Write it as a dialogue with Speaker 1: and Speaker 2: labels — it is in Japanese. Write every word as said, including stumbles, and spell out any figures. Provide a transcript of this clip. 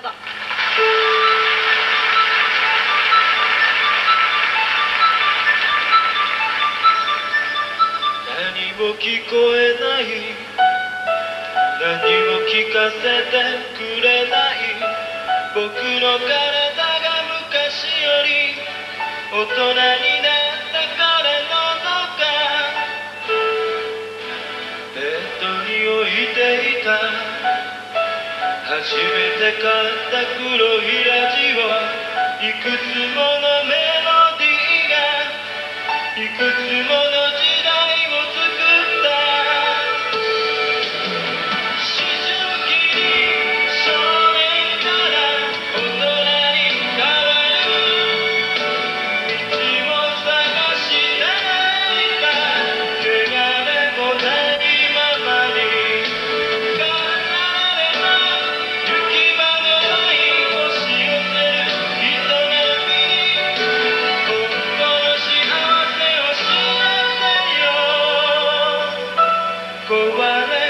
Speaker 1: 何も聞こえない、何も聞かせてくれない、僕の体が昔より大人になった彼のどかベッドに置いていた初めて買った黒いラジオ、いくつものメロディーがいくつもの時代を作った思春期に少年から大人に変わる道を探していた汚れもないままに飾られた行き場のない押し寄せる人並みに本当の幸せを知らせよ壊れ